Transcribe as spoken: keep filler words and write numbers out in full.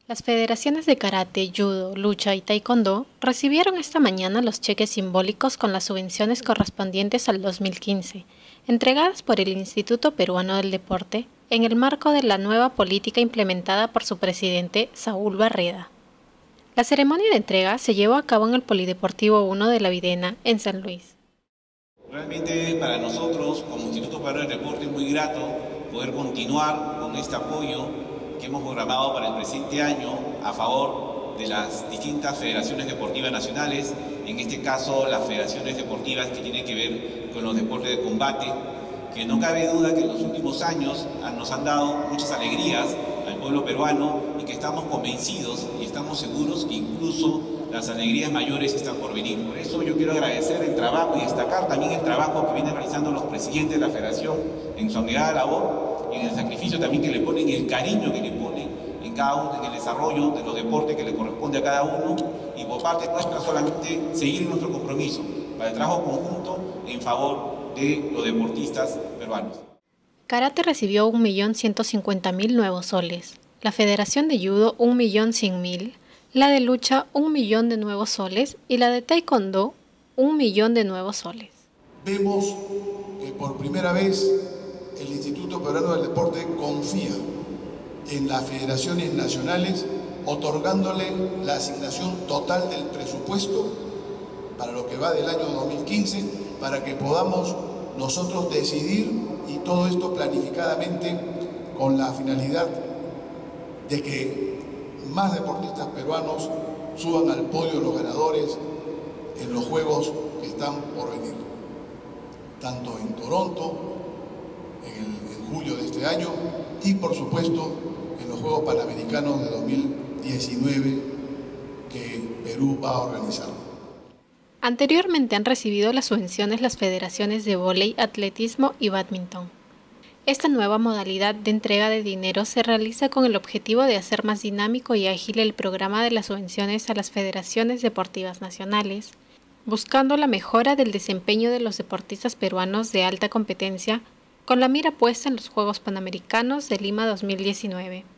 Las federaciones de karate, judo, lucha y taekwondo recibieron esta mañana los cheques simbólicos con las subvenciones correspondientes al dos mil quince, entregadas por el Instituto Peruano del Deporte en el marco de la nueva política implementada por su presidente, Saúl Barreda. La ceremonia de entrega se llevó a cabo en el Polideportivo uno de La Videna, en San Luis. Realmente para nosotros, como Instituto Peruano del Deporte, es muy grato poder continuar con este apoyo que hemos programado para el presente año a favor de las distintas federaciones deportivas nacionales, en este caso las federaciones deportivas que tienen que ver con los deportes de combate, que no cabe duda que en los últimos años nos han dado muchas alegrías al pueblo peruano y que estamos convencidos y estamos seguros que incluso las alegrías mayores están por venir. Por eso yo quiero agradecer el trabajo y destacar también el trabajo que vienen realizando los presidentes de la federación en su abnegada labor, y en el sacrificio también que le ponen, y el cariño que le ponen en cada uno, en el desarrollo de los deportes que le corresponde a cada uno, y por parte nuestra solamente seguir nuestro compromiso para el trabajo conjunto en favor de los deportistas peruanos. Karate recibió un millón ciento cincuenta mil nuevos soles, la Federación de Judo un millón cien mil, la de lucha un millón de nuevos soles y la de taekwondo un millón de nuevos soles. Vemos que por primera vez el Instituto Peruano del Deporte confía en las federaciones nacionales, otorgándole la asignación total del presupuesto para lo que va del año dos mil quince, para que podamos nosotros decidir, y todo esto planificadamente con la finalidad de que más deportistas peruanos suban al podio de los ganadores en los Juegos que están por venir, tanto en Toronto, en, el, en julio de este año, y por supuesto en los Juegos Panamericanos de dos mil diecinueve que Perú va a organizar. Anteriormente han recibido las subvenciones las federaciones de vóley, atletismo y bádminton. Esta nueva modalidad de entrega de dinero se realiza con el objetivo de hacer más dinámico y ágil el programa de las subvenciones a las federaciones deportivas nacionales, buscando la mejora del desempeño de los deportistas peruanos de alta competencia, con la mira puesta en los Juegos Panamericanos de Lima dos mil diecinueve.